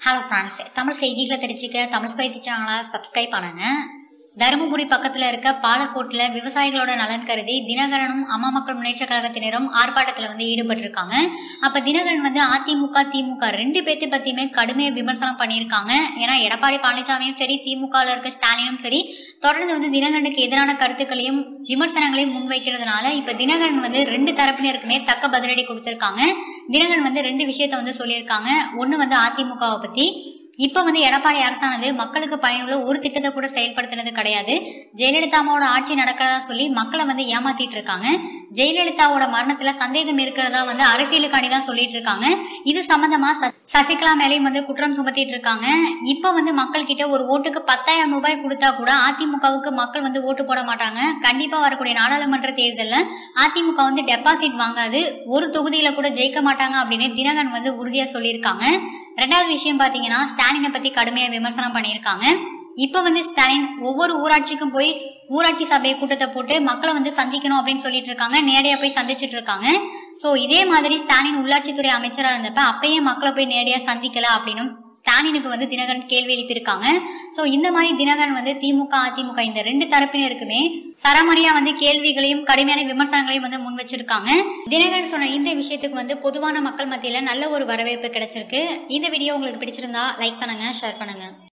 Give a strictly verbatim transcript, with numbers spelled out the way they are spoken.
Hello friends, Tamil செய்திகளை தெரிஞ்சுக்க Tamil spicy சேனலை சப்ஸ்கிரைப் பண்ணுங்க. தருமபுரி பக்கத்துல இருக்க பாலக்கோட்டுல விவசாயிகளோட நலன் கருதி தினகரனும் அம்மா மக்கள் முன்னேற்ற கழகத்தினரும் ஆர்ப்பாட்டத்துல வந்து ஈடுபட்டிருக்காங்க. அப்ப தினகரன் வந்து அதிமுக திமுக ரெண்டு பேர்த்து பத்தியுமே கடுமையா விமர்சனம் பண்ணியிருக்காங்க. ஏன்னா எடப்பாடி பழனிசாமியும் சரி, திமுகல இருக்க ஸ்டாலினும் சரி, தொடர்ந்து வந்து தினகரனுக்கு எதிரான கருத்துக்களையும் விமர்சனங்களையும் முன்வைக்கிறதுனால இப்ப தினகரன் வந்து ரெண்டு தரப்பினருக்குமே தக்க பதிலடி கொடுத்திருக்காங்க. தினகரன் வந்து ரெண்டு விஷயத்த வந்து சொல்லியிருக்காங்க. ஒண்ணு வந்து அதிமுகவை பத்தி, இப்ப வந்து எடப்பாடி அரசானது மக்களுக்கு பயனுள்ள ஒரு திட்டத்தை கூட செயல்படுத்தினது கிடையாது. ஜெயலலிதாவோட ஆட்சி நடக்கிறதா சொல்லி மக்களை வந்து ஏமாத்திட்டு இருக்காங்க. ஜெயலலிதாவோட மரணத்துல சந்தேகம் இருக்கிறதா வந்து அரசியலுக்காண்டி தான் சொல்லிட்டு இருக்காங்க. இது சம்பந்தமா சசிகலா மேலேயும் வந்து குற்றம் சுமத்திட்டு இருக்காங்க. இப்ப வந்து மக்கள் கிட்ட ஒரு ஓட்டுக்கு பத்தாயிரம் ரூபாய் கொடுத்தா கூட அதிமுகவுக்கு மக்கள் வந்து ஓட்டு போட மாட்டாங்க. கண்டிப்பா வரக்கூடிய நாடாளுமன்ற தேர்தல்ல அதிமுக வந்து டெபாசிட் வாங்காது, ஒரு தொகுதியில கூட ஜெயிக்க மாட்டாங்க அப்படின்னு தினகரன் வந்து உறுதியா சொல்லியிருக்காங்க. ரெண்டாவது விஷயம் பாத்தீங்கன்னா, ஸ்டாலினை பத்தி கடுமையா விமர்சனம் பண்ணியிருக்காங்க. இப்ப வந்து ஸ்டாலின் ஒவ்வொரு ஊராட்சிக்கும் போய் ஊராட்சி சபை கூட்டத்தை போட்டு மக்களை வந்து சந்திக்கணும் அப்படின்னு சொல்லிட்டு இருக்காங்க. நேரடியா போய் சந்திச்சுட்டு இருக்காங்க. சோ இதே மாதிரி ஸ்டாலின் உள்ளாட்சித்துறை அமைச்சரா இருந்தப்ப அப்பயே மக்களை போய் நேரடியா சந்திக்கல அப்படின்னு ஸ்டாலினுக்கு வந்து தினகரன் கேள்வி எழுப்பியிருக்காங்க. சோ இந்த மாதிரி தினகரன் வந்து திமுக அதிமுக இந்த ரெண்டு தரப்பினருக்குமே சரமரியா வந்து கேள்விகளையும் கடுமையான விமர்சனங்களையும் வந்து முன் வச்சிருக்காங்க. தினகரன் சொன்ன இந்த விஷயத்துக்கு வந்து பொதுவான மக்கள் மத்தியில நல்ல ஒரு வரவேற்பு கிடைச்சிருக்கு. இந்த வீடியோ உங்களுக்கு பிடிச்சிருந்தா லைக் பண்ணுங்க, ஷேர் பண்ணுங்க.